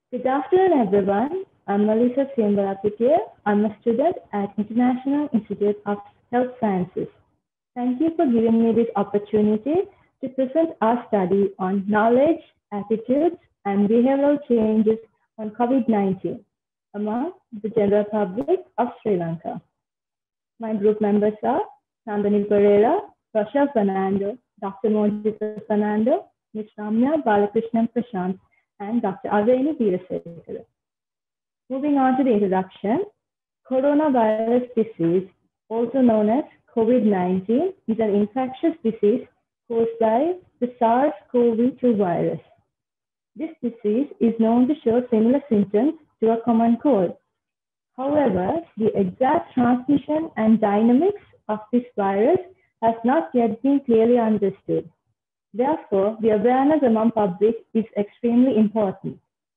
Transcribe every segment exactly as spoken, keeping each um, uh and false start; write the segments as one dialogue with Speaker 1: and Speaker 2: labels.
Speaker 1: Good afternoon, everyone. I'm Melissa Siambalapitiya. I'm a student at International Institute of Health Sciences. Thank you for giving me this opportunity to present our study on knowledge, attitudes, and behavioral changes on COVID nineteen among the general public of Sri Lanka. My group members are Nandani Pereira, Rochelle Fernando, Doctor Mojita Fernando, Miz Ramya Balakrishnan Prashant, and Doctor Aveni Veerasekara. Moving on to the introduction, coronavirus disease, also known as COVID nineteen, is an infectious disease caused by the SARS CoV two virus. This disease is known to show similar symptoms to a common cold. However, the exact transmission and dynamics of this virus has not yet been clearly understood. Therefore, the awareness among public is extremely important.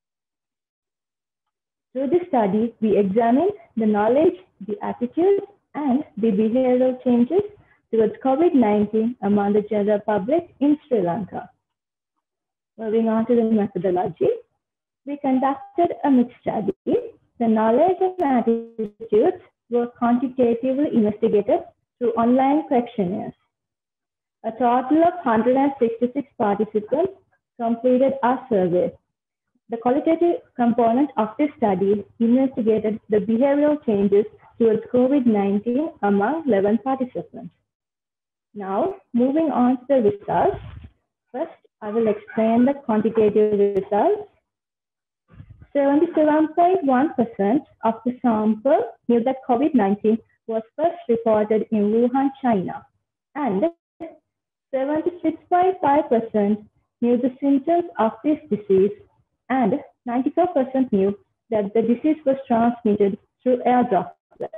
Speaker 1: Through this study, we examined the knowledge, the attitudes, and the behavioral changes towards COVID nineteen among the general public in Sri Lanka. Moving on to the methodology, we conducted a mixed study. The knowledge and attitudes were quantitatively investigated through online questionnaires. A total of one hundred sixty-six participants completed our survey. The qualitative component of this study investigated the behavioral changes towards COVID nineteen among eleven participants. Now, moving on to the results. First, I will explain the quantitative results. seventy-seven point one percent of the sample knew that COVID nineteen was first reported in Wuhan, China, and seventy-six point five percent knew the symptoms of this disease, and ninety-four percent knew that the disease was transmitted through air droplets.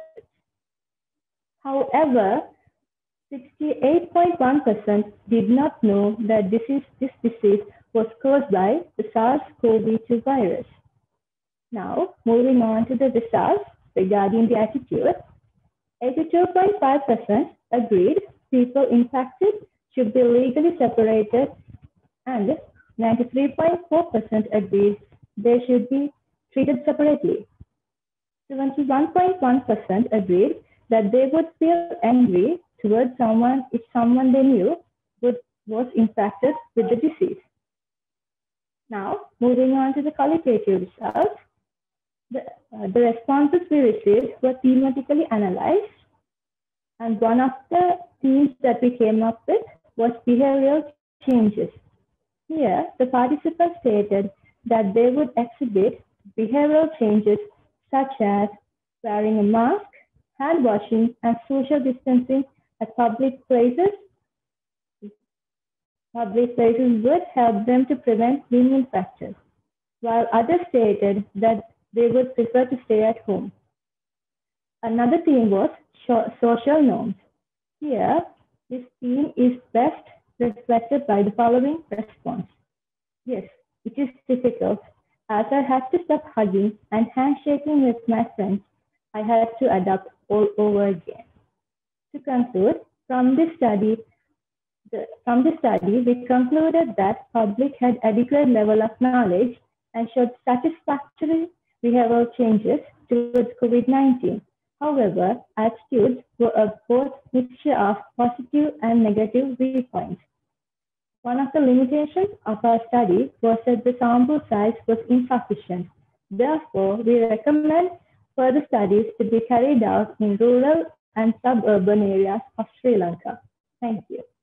Speaker 1: However, sixty-eight point one percent did not know that this, is, this disease was caused by the SARS CoV two virus. Now, moving on to the results regarding the attitude, eighty-two point five percent agreed people infected should be legally separated, and ninety-three point four percent agreed they should be treated separately. seventy-one point one percent agreed that they would feel angry towards someone if someone they knew would, was infected with the disease. Now, moving on to the qualitative results. The, uh, the responses we received were thematically analyzed, and one of the themes that we came up with was behavioral changes. Here, the participants stated that they would exhibit behavioral changes such as wearing a mask, hand washing, and social distancing at public places. Public places would help them to prevent being infected, while others stated that they would prefer to stay at home. Another theme was social norms. Here, this theme is best reflected by the following response. Yes, it is difficult. As I had to stop hugging and handshaking with my friends, I had to adapt all over again. To conclude, from this study, the, from this study, we concluded that public had adequate level of knowledge and showed satisfactory behavioral changes towards COVID nineteen. However, attitudes were a both mixture of positive and negative viewpoints. One of the limitations of our study was that the sample size was insufficient. Therefore, we recommend further studies to be carried out in rural and suburban areas of Sri Lanka. Thank you.